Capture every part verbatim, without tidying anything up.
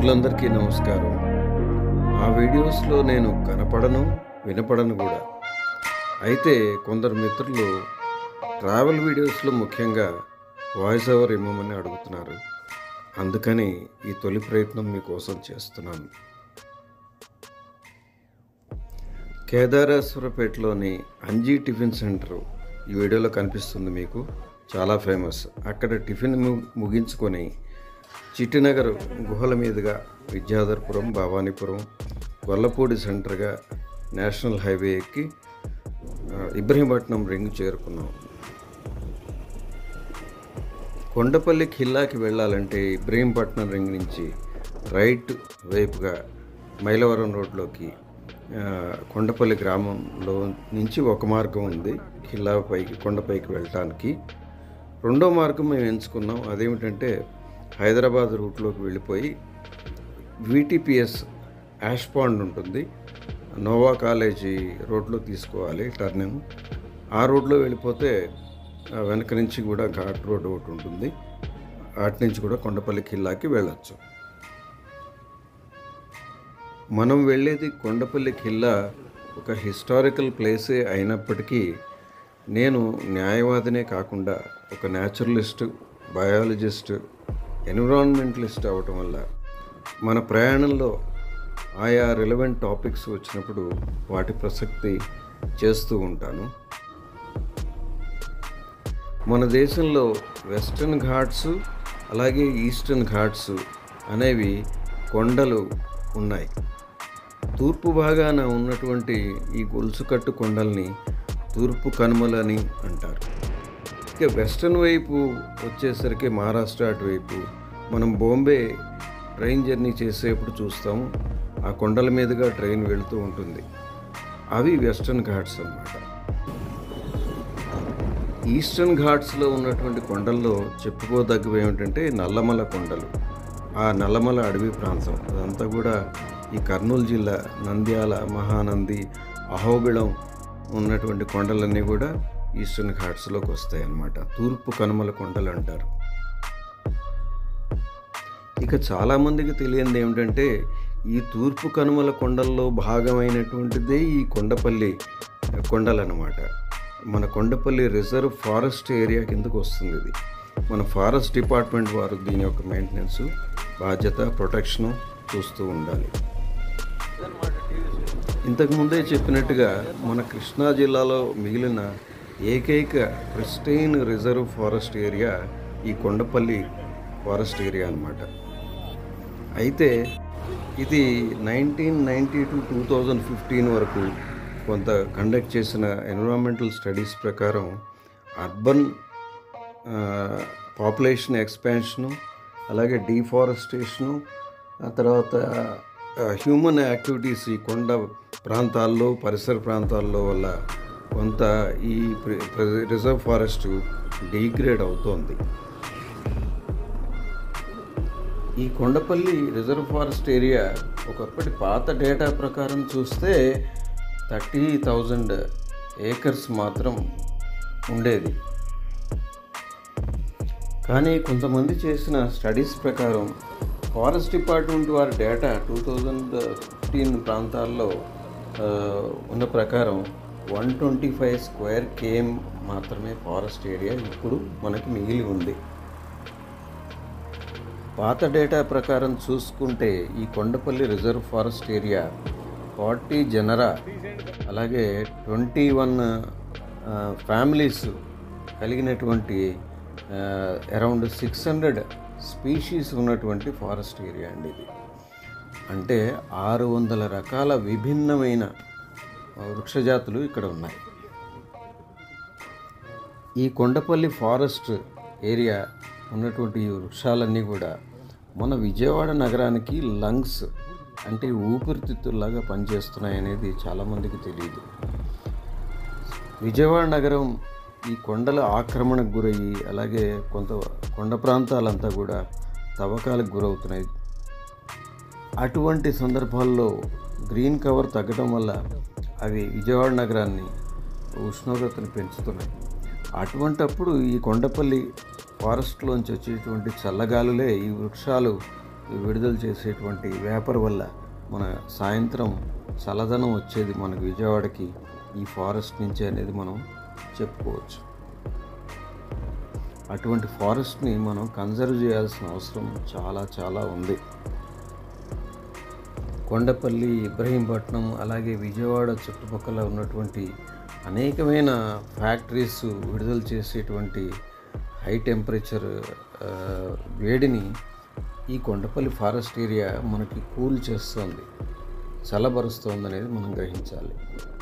మిత్రులందరికీ నమస్కారం. ఆ వీడియోస్లో నేను కనపడను, వినపడను కూడా. అయితే కొందరు మిత్రులు ట్రావెల్ వీడియోస్లో ముఖ్యంగా వాయిస్ ఓవర్ ఇవ్వమని అడుగుతున్నారు. అందుకని ఈ తొలి ప్రయత్నం మీకోసం చేస్తున్నాను. కేదారేశ్వరపేటలోని అంజీ టిఫిన్ సెంటర్ ఈ వీడియోలో కనిపిస్తుంది మీకు. చాలా ఫేమస్. అక్కడ టిఫిన్ ముగించుకొని చిట్టినగర్ గుహల మీదుగా విద్యాధర్పురం, భవానీపురం, గొల్లపూడి సెంటర్గా నేషనల్ హైవే ఎక్కి ఇబ్రహీంపట్నం రింగ్ చేరుకున్నాం. కొండపల్లి ఖిల్లాకి వెళ్ళాలంటే ఇబ్రహీంపట్నం రింగ్ నుంచి రైట్ వైపుగా మైలవరం రోడ్లోకి కొండపల్లి గ్రామంలో నుంచి ఒక మార్గం ఉంది ఖిల్లా పైకి, కొండపైకి వెళ్ళటానికి. రెండో మార్గం మేము ఎంచుకున్నాం. అదేమిటంటే హైదరాబాద్ రూట్లోకి వెళ్ళిపోయి విటిపిఎస్ యాష్ పాండ్ ఉంటుంది, నోవా కాలేజీ రోడ్లో తీసుకోవాలి టర్నింగ్. ఆ రోడ్లో వెళ్ళిపోతే వెనక నుంచి కూడా ఘాట్ రోడ్ ఒకటి ఉంటుంది, అటు నుంచి కూడా కొండపల్లి ఖిల్లాకి వెళ్ళొచ్చు. మనం వెళ్ళేది కొండపల్లి ఖిల్లా ఒక హిస్టారికల్ ప్లేసే అయినప్పటికీ నేను న్యాయవాదినే కాకుండా ఒక న్యాచురలిస్ట్, బయాలజిస్ట్, ఎన్విరాన్మెంటలిస్ట్ అవ్వటం వల్ల మన ప్రయాణంలో ఆయా రిలవెంట్ టాపిక్స్ వచ్చినప్పుడు వాటి ప్రసక్తి చేస్తూ ఉంటాను. మన దేశంలో వెస్టర్న్ ఘాట్స్ అలాగే ఈస్టర్న్ ఘాట్స్ అనేవి కొండలు ఉన్నాయి. తూర్పు భాగాన ఉన్నటువంటి ఈ గొలుసుకట్టు కొండల్ని తూర్పు కనుమలని అంటారు. ఇక వెస్టర్న్ వైపు వచ్చేసరికి మహారాష్ట్ర అటువైపు మనం బాంబే ట్రైన్ జర్నీ చేసేప్పుడు చూస్తాము, ఆ కొండల మీదుగా ట్రైన్ వెళుతూ ఉంటుంది. అవి వెస్టర్న్ ఘాట్స్ అన్నమాట. ఈస్టర్న్ ఘాట్స్లో ఉన్నటువంటి కొండల్లో చెప్పుకోదగ్గవి ఏమిటంటే నల్లమల కొండలు. ఆ నల్లమల అడవి ప్రాంతం అదంతా కూడా ఈ కర్నూలు జిల్లా నంద్యాల, మహానంది, అహోబిళం ఉన్నటువంటి కొండలన్నీ కూడా ఈస్టర్న్ ఘాట్స్లోకి వస్తాయి అన్నమాట. తూర్పు కనుమల కొండలు అంటారు. ఇక చాలామందికి తెలియంది ఏమిటంటే ఈ తూర్పు కనుమల కొండల్లో భాగమైనటువంటిదే ఈ కొండపల్లి కొండలన్నమాట. మన కొండపల్లి రిజర్వ్ ఫారెస్ట్ ఏరియా కిందకు వస్తుంది ఇది. మన ఫారెస్ట్ డిపార్ట్మెంట్ వారు దీని యొక్క మెయింటెనెన్స్, బాధ్యత, ప్రొటెక్షను చూస్తూ ఉండాలి. ఇంతకుముందే చెప్పినట్టుగా మన కృష్ణా జిల్లాలో మిగిలిన ఏకైక ప్రిస్టైన్ రిజర్వ్ ఫారెస్ట్ ఏరియా ఈ కొండపల్లి ఫారెస్ట్ ఏరియా అన్నమాట. అయితే ఇది nineteen ninety to two thousand fifteen వరకు కొంత కండక్ట్ చేసిన ఎన్విరాన్మెంటల్ స్టడీస్ ప్రకారం అర్బన్ పాపులేషన్ ఎక్స్పాన్షను, అలాగే డీఫారెస్టేషను, ఆ తర్వాత హ్యూమన్ యాక్టివిటీస్ ఈ కొండ ప్రాంతాల్లో, పరిసర ప్రాంతాల్లో వల్ల కొంత ఈ రిజర్వ్ ఫారెస్ట్ డిగ్రేడ్ అవుతోంది. ఈ కొండపల్లి రిజర్వ్ ఫారెస్ట్ ఏరియా ఒకప్పటి పాత డేటా ప్రకారం చూస్తే థర్టీ థౌజండ్ ఏకర్స్ మాత్రం ఉండేది. కానీ కొంతమంది చేసిన స్టడీస్ ప్రకారం ఫారెస్ట్ డిపార్ట్మెంట్ వారి డేటా టూ థౌజండ్ ఫిఫ్టీన్ ప్రాంతాల్లో ఉన్న ప్రకారం one twenty five square KM మాత్రమే ఫారెస్ట్ ఏరియా ఇప్పుడు మనకి మిగిలి ఉంది. పాత డేటా ప్రకారం చూసుకుంటే ఈ Kondapalli reserve forest area forty genera అలాగే ట్వంటీ వన్ ఫ్యామిలీస్ కలిగినటువంటి అరౌండ్ సిక్స్ హండ్రెడ్ స్పీషీస్ ఉన్నటువంటి ఫారెస్ట్ ఏరియా అండి ఇది. అంటే ఆరు వందల రకాల విభిన్నమైన వృక్షజాతులు ఇక్కడ ఉన్నాయి. ఈ కొండపల్లి ఫారెస్ట్ ఏరియా ఉన్నటువంటి ఈ వృక్షాలన్నీ కూడా మన విజయవాడ నగరానికి లంగ్స్ అంటే ఊపిరితిత్తుల్లాగా పనిచేస్తున్నాయి అనేది చాలామందికి తెలియదు. విజయవాడ నగరం ఈ కొండల ఆక్రమణకు గురయ్యి అలాగే కొంత కొండ ప్రాంతాలంతా కూడా తవ్వకాలకు గురవుతున్నాయి. అటువంటి సందర్భాల్లో గ్రీన్ కవర్ తగ్గడం వల్ల అవి విజయవాడ నగరాన్ని ఉష్ణోగ్రతను పెంచుతున్నాయి. అటువంటప్పుడు ఈ కొండపల్లి ఫారెస్ట్లోంచి వచ్చేటువంటి చల్లగాలులే ఈ వృక్షాలు విడుదల చేసేటువంటి వేపర్ వల్ల మన సాయంత్రం చల్లదనం వచ్చేది మనకు విజయవాడకి ఈ ఫారెస్ట్ నుంచి అనేది మనం చెప్పుకోవచ్చు. అటువంటి ఫారెస్ట్ని మనం కన్జర్వ్ చేయాల్సిన అవసరం చాలా చాలా ఉంది. కొండపల్లి, ఇబ్రహీంపట్నం, అలాగే విజయవాడ చుట్టుపక్కల ఉన్నటువంటి అనేకమైన ఫ్యాక్టరీస్ విడుదల చేసేటువంటి హై టెంపరేచర్ వేడిని ఈ కొండపల్లి ఫారెస్ట్ ఏరియా మనకి కూల్ చేస్తుంది, చల్లబరుస్తుంది అనేది మనం గ్రహించాలి.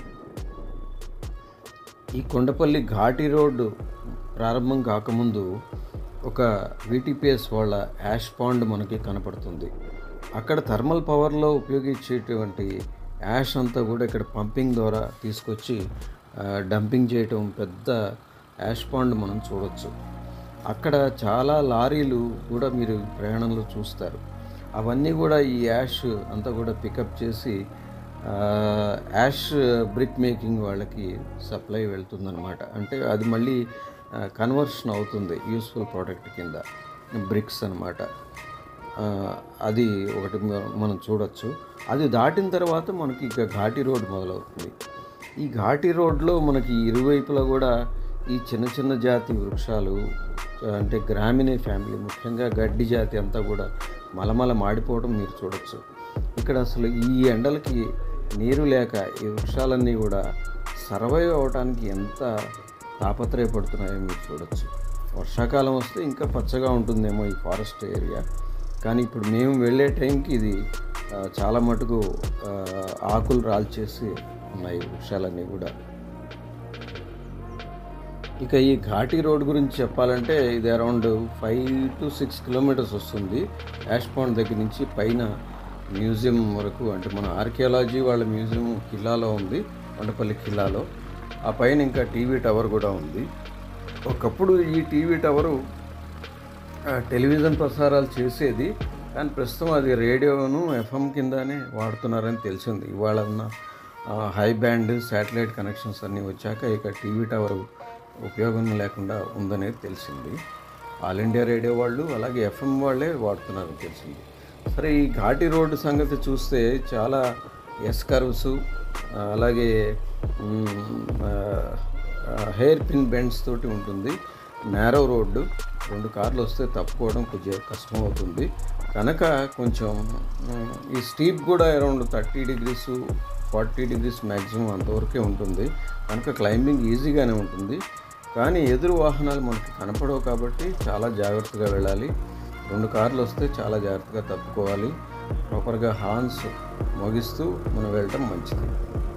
ఈ కొండపల్లి ఘాటి రోడ్డు ప్రారంభం కాకముందు ఒక వీటీపీఎస్ వాళ్ళ యాష్ పాండ్ మనకి కనపడుతుంది. అక్కడ థర్మల్ పవర్లో ఉపయోగించేటువంటి యాష్ అంతా కూడా ఇక్కడ పంపింగ్ ద్వారా తీసుకొచ్చి డంపింగ్ చేయటం, పెద్ద యాష్ పాండ్ మనం చూడవచ్చు. అక్కడ చాలా లారీలు కూడా మీరు ప్రయాణంలో చూస్తారు. అవన్నీ కూడా ఈ యాష్ అంతా కూడా పికప్ చేసి యాష్ బ్రిక్ మేకింగ్ వాళ్ళకి సప్లై వెళ్తుందన్నమాట. అంటే అది మళ్ళీ కన్వర్షన్ అవుతుంది యూస్ఫుల్ ప్రోడక్ట్ కింద, బ్రిక్స్ అన్నమాట. అది ఒకటి మనం చూడొచ్చు. అది దాటిన తర్వాత మనకి ఇక ఘాటి రోడ్ మొదలవుతుంది. ఈ ఘాటి రోడ్లో మనకి ఇరువైపులా కూడా ఈ చిన్న చిన్న జాతి వృక్షాలు, అంటే గ్రామీణ ఫ్యామిలీ, ముఖ్యంగా గడ్డి జాతి అంతా కూడా మలమల మాడిపోవడం మీరు చూడొచ్చు. ఇక్కడ అసలు ఈ ఎండలకి నీరు లేక ఈ వృక్షాలన్నీ కూడా సర్వైవ్ అవ్వడానికి ఎంత తాపత్రయపడుతున్నాయో మీరు చూడొచ్చు. వర్షాకాలం వస్తే ఇంకా పచ్చగా ఉంటుందేమో ఈ ఫారెస్ట్ ఏరియా, కానీ ఇప్పుడు మేము వెళ్ళే టైంకి ఇది చాలా మటుకు ఆకులు రాల్చేసి ఉన్నాయి వృక్షాలన్నీ కూడా. ఇక ఈ ఘాటి రోడ్ గురించి చెప్పాలంటే ఇది around five to six kilometres వస్తుంది యాష్ పాండ్ దగ్గర నుంచి పైన మ్యూజియం వరకు. అంటే మన ఆర్కియాలజీ వాళ్ళ మ్యూజియం కిల్లాలో ఉంది, కొండపల్లి కిల్లాలో. ఆ పైన ఇంకా టీవీ టవర్ కూడా ఉంది. ఒకప్పుడు ఈ టీవీ టవరు టెలివిజన్ ప్రసారాలు చేసేది, కానీ ప్రస్తుతం అది రేడియోను ఎఫ్ఎం కిందనే వాడుతున్నారని తెలిసింది. ఇవాళ ఉన్న హై బ్యాండ్ శాటిలైట్ కనెక్షన్స్ అన్నీ వచ్చాక ఇక టీవీ టవర్ ఉపయోగం లేకుండా ఉందనేది తెలిసింది. ఆల్ ఇండియా రేడియో వాళ్ళు అలాగే ఎఫ్ఎం వాళ్ళే వాడుతున్నారని తెలిసింది. సరే, ఈ ఘాటి రోడ్డు సంగతి చూస్తే చాలా ఎస్ కర్వ్స్, అలాగే హెయిర్ పిన్ బెండ్స్ తోటి ఉంటుంది. నేరో రోడ్డు, రెండు కార్లు వస్తే తప్పుకోవడం కొంచెం కష్టం అవుతుంది కనుక కొంచెం ఈ స్టీప్ కూడా around thirty degrees forty degrees maximum అంతవరకే ఉంటుంది కనుక క్లైంబింగ్ ఈజీగానే ఉంటుంది. కానీ ఎదురు వాహనాలు మనకి కనపడవు కాబట్టి చాలా జాగ్రత్తగా వెళ్ళాలి. రెండు కార్లు వస్తే చాలా జాగ్రత్తగా తప్పుకోవాలి. ప్రాపర్గా హార్న్స్ మోగిస్తూ మనం వెళ్ళటం మంచిది.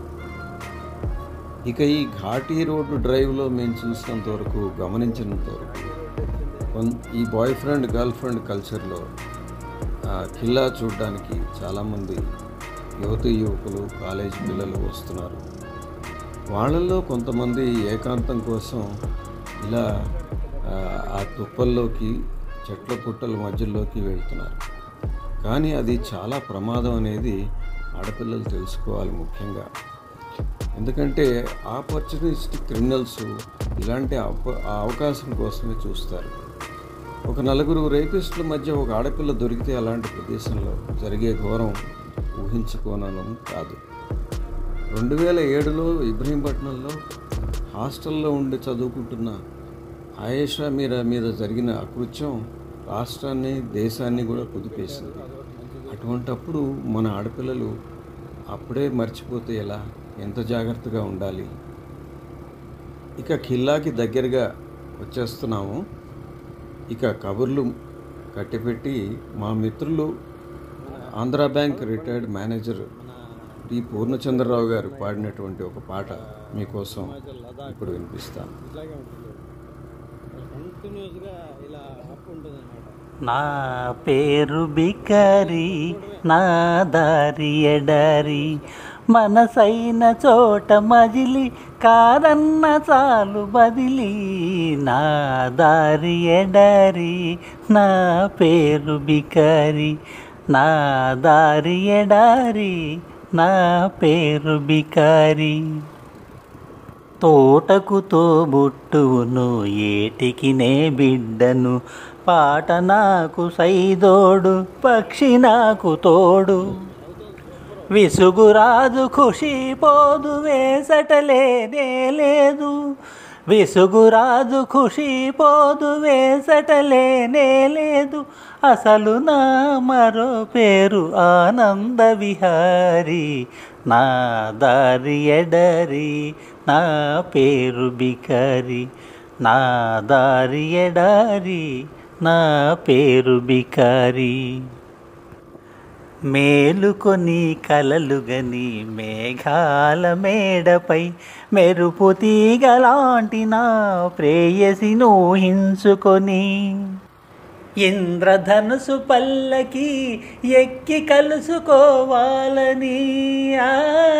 ఇక ఈ ఘాటీ రోడ్డు డ్రైవ్లో మేము చూసినంత వరకు, గమనించినంత వరకు, ఈ బాయ్ ఫ్రెండ్ గర్ల్ ఫ్రెండ్ కల్చర్లో ఖిల్లా చూడడానికి చాలామంది యువతి యువకులు, కాలేజీ పిల్లలు వస్తున్నారు. వాళ్ళల్లో కొంతమంది ఏకాంతం కోసం ఇలా ఆ తుప్పల్లోకి, చెట్ల పుట్టల మధ్యలోకి వెళ్తున్నారు. కానీ అది చాలా ప్రమాదం అనేది ఆడపిల్లలు తెలుసుకోవాలి ముఖ్యంగా. ఎందుకంటే ఆపర్చునిస్టిక్ క్రిమినల్స్ ఇలాంటి అవకాశం కోసమే చూస్తారు. ఒక నలుగురు రేపిస్టుల మధ్య ఒక ఆడపిల్ల దొరికితే అలాంటి ప్రదేశంలో జరిగే ఘోరం ఊహించుకోనడం కాదు. రెండు వేల ఏడులో ఇబ్రహీంపట్నంలో హాస్టల్లో ఉండి చదువుకుంటున్న ఆయేషా మీద మీద జరిగిన అకృత్యం రాష్ట్రాన్ని, దేశాన్ని కూడా కుదిపేసింది. అటువంటప్పుడు మన ఆడపిల్లలు అప్పుడే మర్చిపోతే ఎలా? ఎంత జాగ్రత్తగా ఉండాలి. ఇక ఖిల్లాకి దగ్గరగా వచ్చేస్తున్నాము. ఇక కబుర్లు కట్టిపెట్టి మా మిత్రులు Andhra bank retired manager T Purnachandrarao గారు పాడినటువంటి ఒక పాట మీకోసం ఇప్పుడు వినిపిస్తాను. నా పేరు బికారి, నా దారి ఎడారి, మనసైన చోట మజిలి, కాదన్న చాలు బదిలి. నా దారి ఎడారి, నా పేరు బికారి, నా దారి ఎడారి, నా పేరు బికారి. తోటకు తోబుట్టువును, ఏటికి నే బిడ్డను, పాట నాకు సైదోడు, పక్షి నాకు తోడు. విసుగురాదు ఖుషి పోదు, వేసటలేనే లేదు. విసుగురాదు ఖుషి పోదు, వేసటలేనే లేదు. అసలు నా మరో పేరు ఆనంద విహారి. నా దారి ఎడరి, నా పేరు బికారి. నా దారి ఎడారి, నా పేరు బికారి. మేలుకొని కలలుగని మేఘాల మేడపై మెరుపు తీగలాంటి నా ప్రేయసి నూహించుకొని ఇంద్రధనుసు పల్లకి ఎక్కి కలుసుకోవాలని. ఆ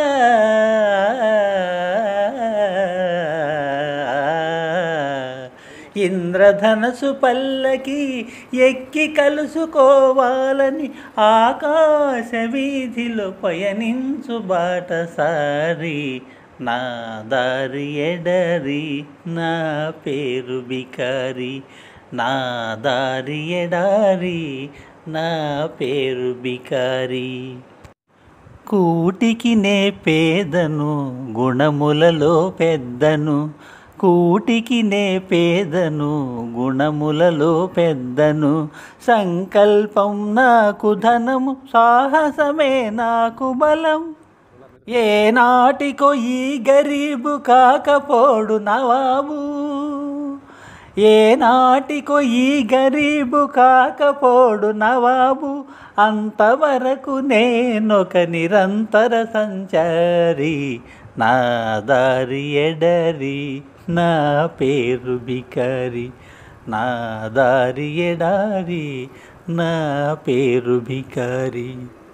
ఇంద్రధనసు పల్లకి ఎక్కి కలుసుకోవాలని ఆకాశ వీధిలో పయనించు బాటసారి. నా దారి ఎడరి, నా పేరు బికారి. నా దారి ఎడారి, నా పేరు బికారి. కూటికి నే పేదను, గుణములలో పెద్దను. కూటికి నే పేదను, గుణములలో పెద్దను. సంకల్పం నాకు ధనము, సాహసమే నాకు బలం. ఏ నాటికో ఈ గరీబు కాకపోడు నవాబు. ఏ నాటికో ఈ గరీబు కాకపోడు నవాబు. అంతవరకు నేనొక నిరంతర సంచారి. నా దారి ఎడరి, నా పేరు బికారి. నా దారి ఎడారి, నా పేరు బికారి.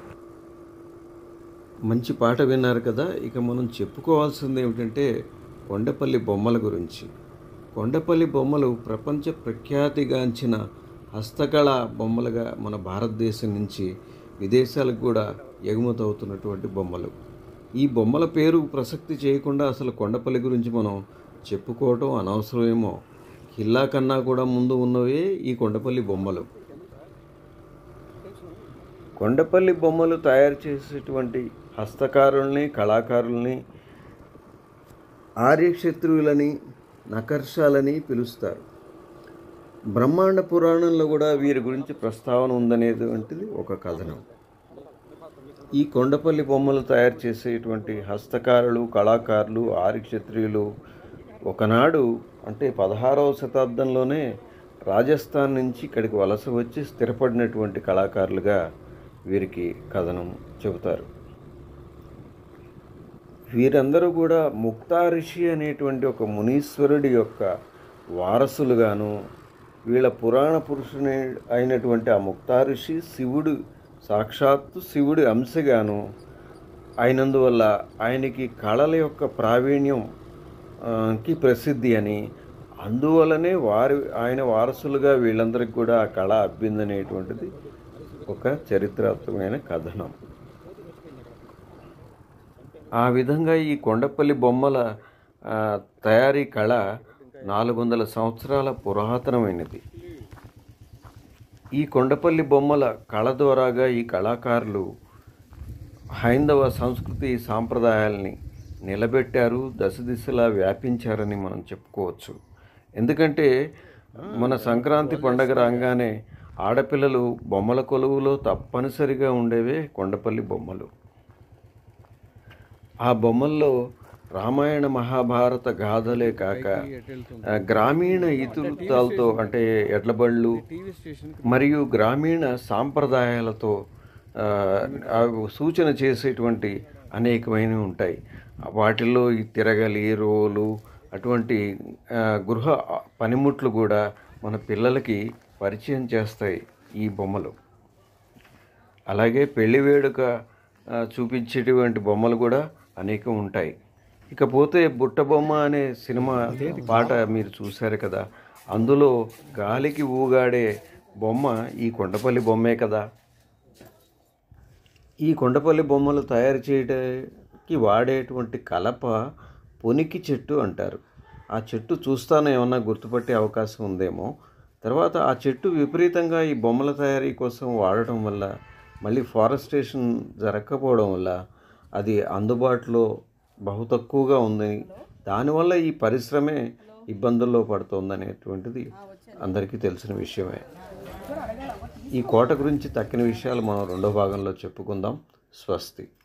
మంచి పాట విన్నారు కదా. ఇక మనం చెప్పుకోవాల్సింది ఏమిటంటే కొండపల్లి బొమ్మల గురించి. కొండపల్లి బొమ్మలు ప్రపంచ ప్రఖ్యాతిగాంచిన హస్తకళ బొమ్మలుగా మన భారతదేశం నుంచి విదేశాలకు కూడా ఎగుమతి అవుతున్నటువంటి బొమ్మలు. ఈ బొమ్మల పేరు ప్రసక్తి చేయకుండా అసలు కొండపల్లి గురించి మనం చెప్పుకోవటం అనవసరమేమో. కిల్లా కన్నా కూడా ముందు ఉన్నవే ఈ కొండపల్లి బొమ్మలు. కొండపల్లి బొమ్మలు తయారు చేసేటువంటి హస్తకారుల్ని, కళాకారుల్ని ఆర్యక్షత్రువులని, నకర్షాలని పిలుస్తారు. బ్రహ్మాండ పురాణంలో కూడా వీరి గురించి ప్రస్తావన ఉందనేటువంటిది ఒక కథనం. ఈ కొండపల్లి బొమ్మలు తయారు చేసేటువంటి హస్తకారులు, కళాకారులు, ఆర్యక్షత్రియులు ఒకనాడు అంటే పదహారవ శతాబ్దంలోనే రాజస్థాన్ నుంచి ఇక్కడికి వలస వచ్చి స్థిరపడినటువంటి కళాకారులుగా వీరికి కథనం చెబుతారు. వీరందరూ కూడా ముక్తా ఋషి అనేటువంటి ఒక మునీశ్వరుడి యొక్క వారసులుగాను, వీళ్ళ పురాణ పురుషుని అయినటువంటి ఆ ముక్తా ఋషి శివుడు, సాక్షాత్తు శివుడి అంశగాను అయినందువల్ల ఆయనకి కళల యొక్క ప్రావీణ్యం కి ప్రసిద్ధి అని, అందువలనే వారి ఆయన వారసులుగా వీళ్ళందరికీ కూడా ఆ కళ అబ్బిందనేటువంటిది ఒక చరిత్రాత్మకమైన కథనం. ఆ విధంగా ఈ కొండపల్లి బొమ్మల తయారీ కళ నాలుగు వందల సంవత్సరాల పురాతనమైనది. ఈ కొండపల్లి బొమ్మల కళ ద్వారాగా ఈ కళాకారులు హైందవ సంస్కృతి సాంప్రదాయాల్ని నిలబెట్టారు, దశ దిశలా వ్యాపించారని మనం చెప్పుకోవచ్చు. ఎందుకంటే మన సంక్రాంతి పండగ రాగానే ఆడపిల్లలు బొమ్మల కొలువులో తప్పనిసరిగా ఉండేవే కొండపల్లి బొమ్మలు. ఆ బొమ్మల్లో రామాయణ మహాభారత గాథలే కాక గ్రామీణ ఇతివృత్తాలతో అంటే ఎడ్లబళ్ళు మరియు గ్రామీణ సాంప్రదాయాలతో సూచన చేసేటువంటి అనేకమైనవి ఉంటాయి. వాటిల్లో ఈ తిరగలి, రోలు అటువంటి గృహ పనిముట్లు కూడా మన పిల్లలకి పరిచయం చేస్తాయి ఈ బొమ్మలు. అలాగే పెళ్లి వేడుక చూపించేటువంటి బొమ్మలు కూడా అనేకం ఉంటాయి. ఇకపోతే బుట్ట బొమ్మ అనే సినిమా పాట మీరు చూశారు కదా, అందులో గాలికి ఊగాడే బొమ్మ ఈ కొండపల్లి బొమ్మే కదా. ఈ కొండపల్లి బొమ్మలు తయారు చేయడానికి వాడేటువంటి కలప పొనికి చెట్టు అంటారు. ఆ చెట్టు చూస్తానే ఏమన్నా గుర్తుపట్టే అవకాశం ఉందేమో. తర్వాత ఆ చెట్టు విపరీతంగా ఈ బొమ్మల తయారీ కోసం వాడటం వల్ల, మళ్ళీ ఫారెస్టేషన్ జరగకపోవడం వల్ల అది అందుబాటులో బహు తక్కువగా ఉందని, దానివల్ల ఈ పరిశ్రమే ఇబ్బందుల్లో పడుతోందనేటువంటిది అందరికీ తెలిసిన విషయమే. ఈ కోట గురించి తక్కిన విషయాలు మనం రెండో భాగంలో చెప్పుకుందాం. స్వస్తి.